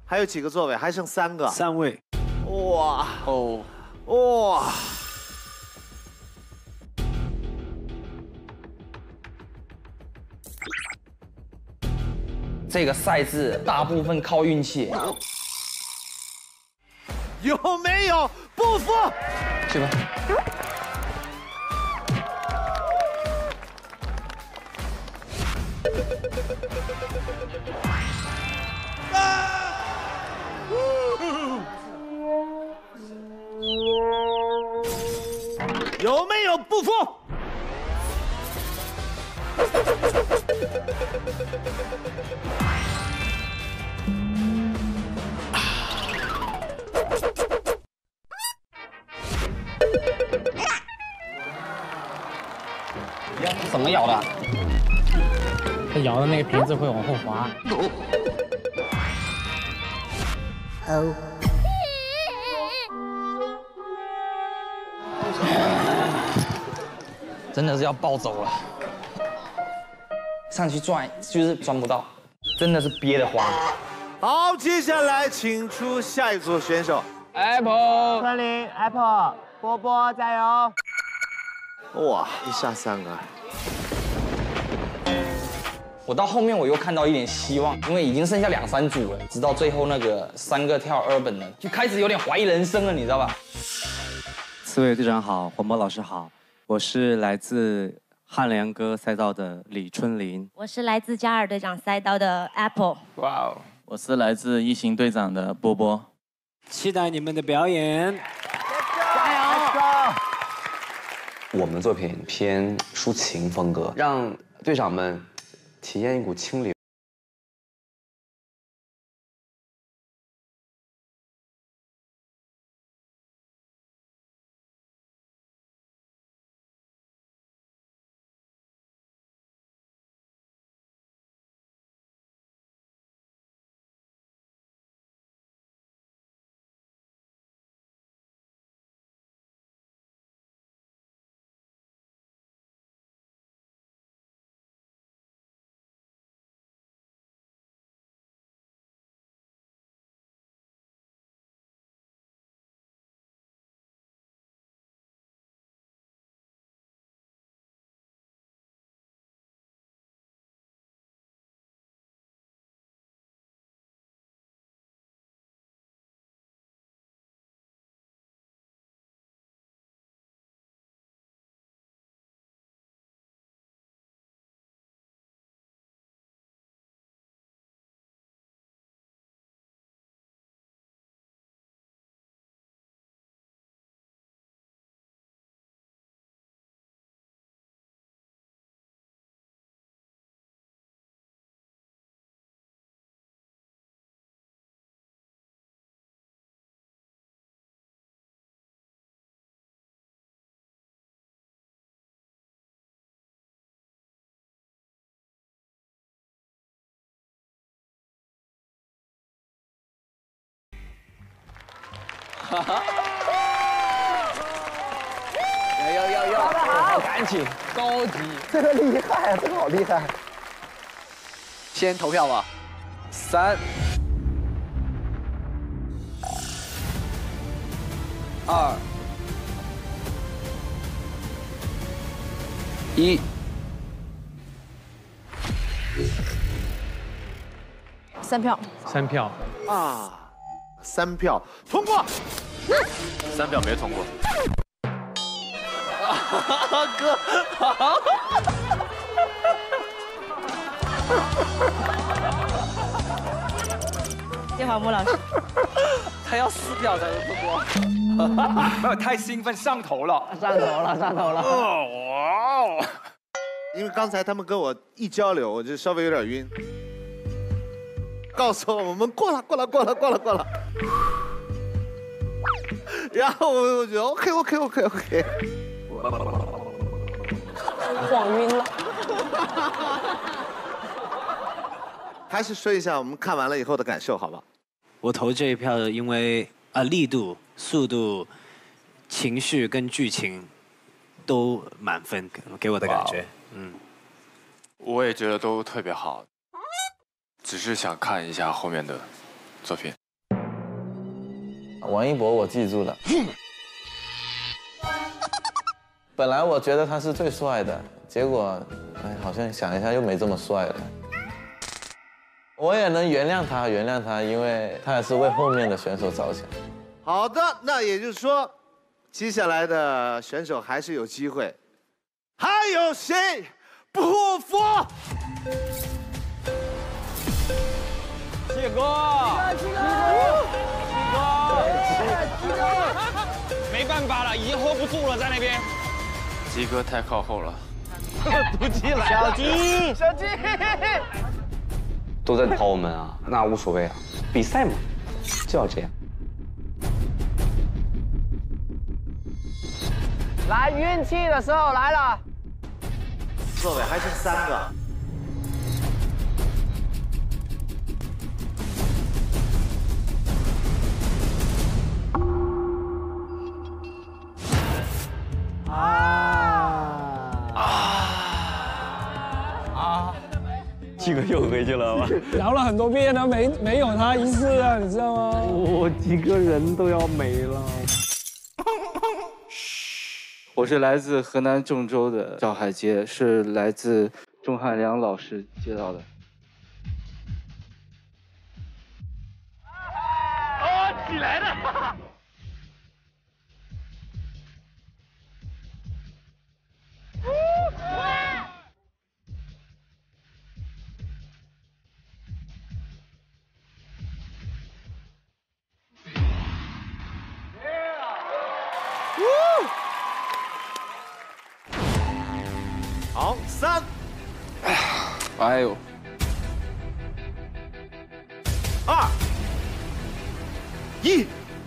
还有几个座位？还剩3个。 3位。 哇哦， 哇！ 这个赛制大部分靠运气。 有没有不服？ 去吧。 有没有不服？ 怎么咬的？ 它咬的那个瓶子会往后滑。 哦。 真的是要暴走了，上去转就是钻不到，真的是憋得慌。 好，接下来请出下一组选手。 Apple， 春林 ，Apple， 波波加油！ 哇，一下3个。 我到后面我又看到一点希望，因为已经剩下2、3组了，直到最后那个3个跳 urban 的，就开始有点怀疑人生了，你知道吧？ 4位队长好，黄渤老师好，我是来自汉良哥赛道的李春林， 我是来自嘉尔队长赛道的 Apple。 哇哦， 我是来自一行队长的波波， 期待你们的表演， 加油！ 我们的作品偏抒情风格，让队长们体验一股清流。 哈哈！有，好赶紧，高级， 这个厉害，这个好厉害。先投票吧。3、2、1。 3票。 3票。 啊，3票通过。 3票没通过。 哥， 谢黄渤老师。 他要4票才能通过。 没有，太兴奋，上头了。 上头了。 哇哦！因为刚才他们跟我一交流，我就稍微有点晕。告诉我们过了。然后我就 OK。 晃晕了。 还是说一下我们看完了以后的感受，好吧？ 我投这一票，因为力度、速度、情绪跟剧情都满分，给我的感觉， 我也觉得都特别好，只是想看一下后面的作品。 王一博我记住了。本来我觉得他是最帅的，结果，哎，好像想一下又没这么帅了。我也能原谅他，因为他也是为后面的选手着想。 好的，那也就是说，接下来的选手还是有机会。还有谁不服？ 七哥，没办法了，已经 hold 不住了，在那边。 鸡哥太靠后了。 毒鸡来了， 小鸡， 都在跑我们啊，那无所谓啊，比赛嘛，就要这样。 来，运气的时候来了。 座位还剩3个。 七哥又回去了吗？ 聊了很多遍了，没有他一次啊，你知道吗？ 我几个人都要没了。我是来自河南郑州的赵海杰，是来自钟汉良老师接到的。 哦，起来了！ 好，3， 哎呦 ，2，1。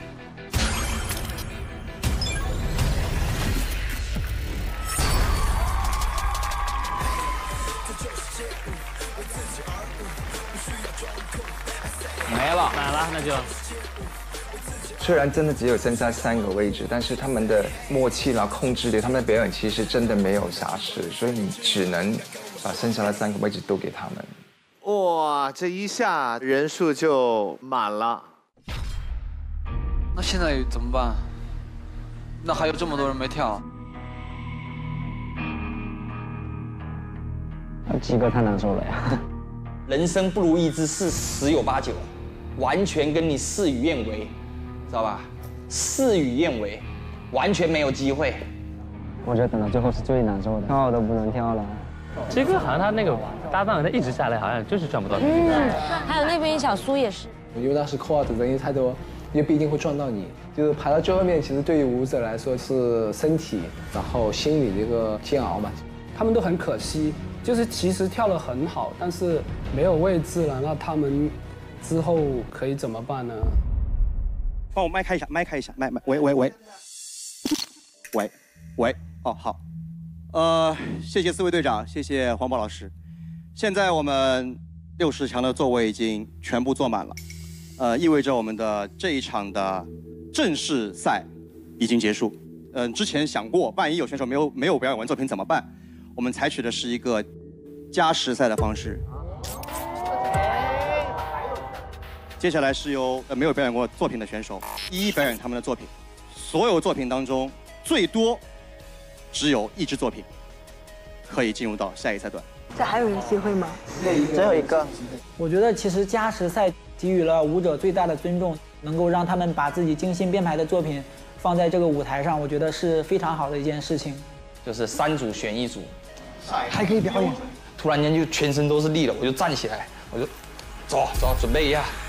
没了， 哪了？那就。 虽然真的只有剩下3个位置，但是他们的默契啦、控制力，他们的表演其实真的没有瑕疵，所以你只能把剩下的3个位置都给他们。 哇，这一下人数就满了。 那现在怎么办？那还有这么多人没跳。 那鸡哥太难受了呀。 人生不如意之事十有八九，完全跟你事与愿违。知道吧？事与愿违，完全没有机会。 我觉得等到最后是最难受的，跳都不能跳了。鸡哥好像他那个搭档他一直下来，好像就是赚不到。 还有那边小苏也是。 因为当时扣二的人也太多，也不一定会撞到你。就是排到最后面，其实对于舞者来说是身体，然后心理的一个煎熬嘛。他们都很可惜，就是其实跳得很好，但是没有位置了，那他们之后可以怎么办呢？ 帮我麦开一下，麦开一下，麦，喂，哦好，谢谢4位队长，谢谢黄渤老师。现在我们60强的座位已经全部坐满了，意味着我们的这一场的正式赛已经结束。之前想过，万一有选手没有表演完作品怎么办？我们采取的是一个加时赛的方式。接下来是由没有表演过作品的选手一一表演他们的作品，所有作品当中最多只有1支作品可以进入到下一赛段。 这还有一个机会吗？ 只有一个。 我觉得其实加时赛给予了舞者最大的尊重，能够让他们把自己精心编排的作品放在这个舞台上，我觉得是非常好的一件事情。 就是3组选1组， 还可以表演。 突然间就全身都是力了，我就站起来，我就走，准备一下。